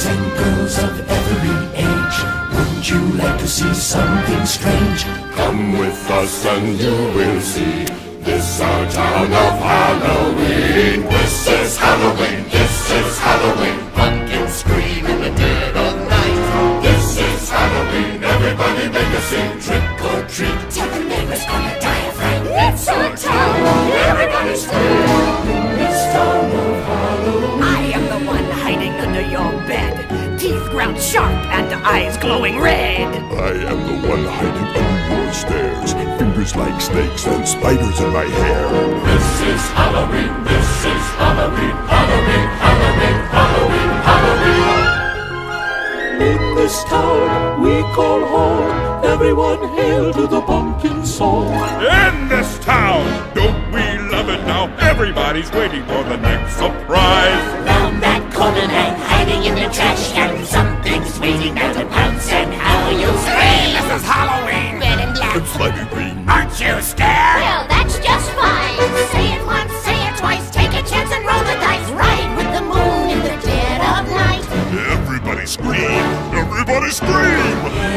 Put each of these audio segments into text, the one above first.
boys and girls of every age, wouldn't you like to see something strange? Come with us and you will see. This our town of Halloween. This is Halloween, this is Halloween. Pumpkins scream in the dead of night. This is Halloween, everybody make a scene. Trick or treat, Tell the neighbors on the diaphragm. it's our town, everybody scream. In this town of Halloween, I am the one hiding under your bed, teeth ground sharp and eyes glowing red. I am the one hiding under your stairs, fingers like snakes and spiders in my hair. This is Halloween, this is Halloween, Halloween, Halloween, Halloween, Halloween. in this town we call home. Everyone hail to the pumpkin song. In this town, don't we love it now? Everybody's waiting for the next surprise. Round that corner and hiding in the trash can, something's waiting there to pounce and how you scream. This is Halloween. Red and black. And slimy green. Aren't you scared? Well, that's just fine. Say it once, say it twice, take a chance and roll the dice. Ride with the moon in the dead of night. Everybody scream! Everybody scream!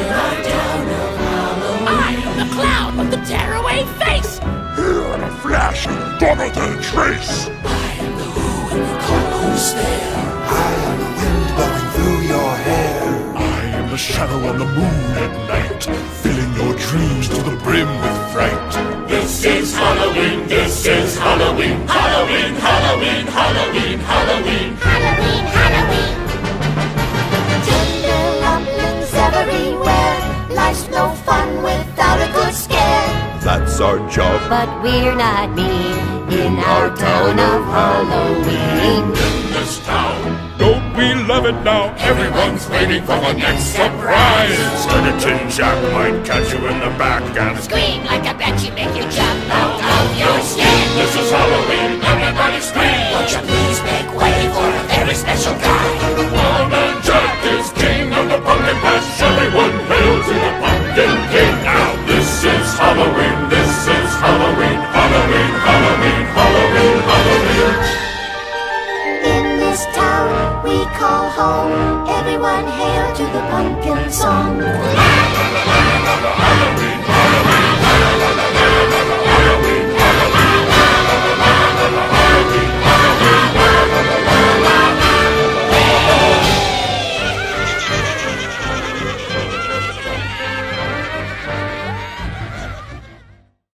I am the clown with the tearaway face. Here in a flash, gone without a trace. I am the who and you call who's there. I am the wind blowing through your hair. I am the shadow on the moon at night, filling your dreams to the brim with fright. This is Halloween, this is Halloween, Halloween, Halloween, Halloween, Halloween. Halloween, Halloween. Tender rumblings everywhere. Life's no fun without a good scare. That's our job. But we're not mean in our town of Halloween. In this town, don't we love it now? Everyone's waiting for the next surprise. Instead of Tin Jack might catch you in the back and Scream like a banshee, make you jump out of your skin. this is Halloween, everybody scream! Won't you please make way for a very special guy? One man Jack is king of the pumpkin patch. Everyone hail to the pumpkin king. Now this is Halloween, this is Halloween, Halloween, Halloween, Halloween, Halloween. In this town we call home. Everyone hail to the pumpkin song. Halloween, Halloween, Halloween, Halloween, Halloween.